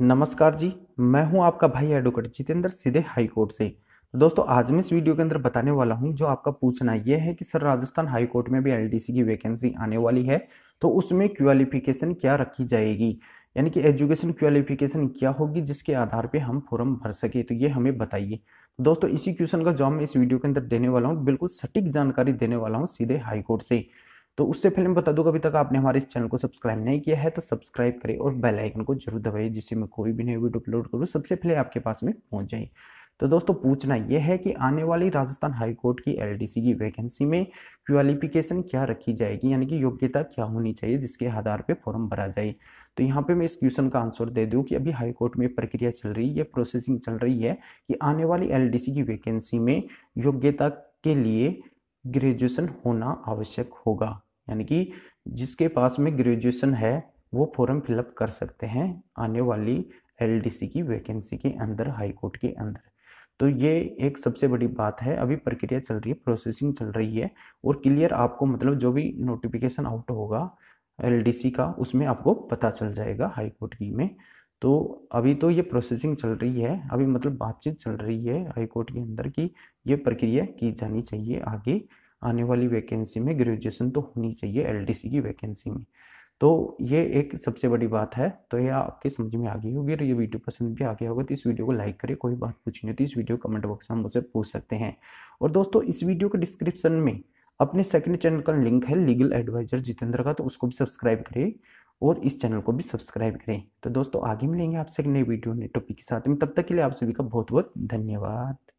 नमस्कार जी। मैं हूं आपका भाई एडवोकेट जितेंद्र सीधे हाई कोर्ट से। तो दोस्तों आज मैं इस वीडियो के अंदर बताने वाला हूं, जो आपका पूछना यह है कि सर राजस्थान हाई कोर्ट में भी एलडीसी की वैकेंसी आने वाली है, तो उसमें क्वालिफिकेशन क्या रखी जाएगी, यानी कि एजुकेशन क्वालिफिकेशन क्या होगी जिसके आधार पे हम फॉर्म भर सके, तो ये हमें बताइए। तो दोस्तों इसी क्वेश्चन का जवाब मैं इस वीडियो के अंदर देने वाला हूँ, बिल्कुल सटीक जानकारी देने वाला हूँ सीधे हाई कोर्ट से। तो उससे पहले मैं बता दूं, अभी तक आपने हमारे इस चैनल को सब्सक्राइब नहीं किया है तो सब्सक्राइब करें और बेल आइकन को जरूर दबाइए, जिससे मैं कोई भी नई वीडियो अपलोड करूँ सबसे पहले आपके पास में पहुंच जाए। तो दोस्तों पूछना यह है कि आने वाली राजस्थान हाई कोर्ट की एलडीसी की वैकेंसी में क्वालिफिकेशन क्या रखी जाएगी, यानी कि योग्यता क्या होनी चाहिए जिसके आधार पर फॉर्म भरा जाए। तो यहाँ पे मैं इस क्वेश्चन का आंसर दे दूं कि अभी हाई कोर्ट में प्रक्रिया चल रही है, प्रोसेसिंग चल रही है कि आने वाली एलडीसी की वैकेंसी में योग्यता के लिए ग्रेजुएशन होना आवश्यक होगा, यानी कि जिसके पास में ग्रेजुएशन है वो फॉर्म फिलअप कर सकते हैं आने वाली एलडीसी की वैकेंसी के अंदर, हाई कोर्ट के अंदर। तो ये एक सबसे बड़ी बात है, अभी प्रक्रिया चल रही है, प्रोसेसिंग चल रही है और क्लियर आपको मतलब जो भी नोटिफिकेशन आउट होगा एलडीसी का उसमें आपको पता चल जाएगा हाई कोर्ट की में। तो अभी तो ये प्रोसेसिंग चल रही है, अभी मतलब बातचीत चल रही है हाई कोर्ट के अंदर की ये प्रक्रिया की जानी चाहिए आगे। आने वाली वैकेंसी में ग्रेजुएशन तो होनी चाहिए एलडीसी की वैकेंसी में। तो ये एक सबसे बड़ी बात है। तो ये आपके समझ में आ गई होगी और ये वीडियो पसंद भी आ गया होगा तो इस वीडियो को लाइक करें। कोई बात पूछनी हो तो इस वीडियो कमेंट बॉक्स में मुझसे पूछ सकते हैं। और दोस्तों इस वीडियो के डिस्क्रिप्शन में अपने सेकंड चैनल का लिंक है लीगल एडवाइजर जितेंद्र का, तो उसको भी सब्सक्राइब करें और इस चैनल को भी सब्सक्राइब करें। तो दोस्तों आगे मिलेंगे आपसे एक नई वीडियो नए टॉपिक के साथ में, तब तक के लिए आप सभी का बहुत बहुत धन्यवाद।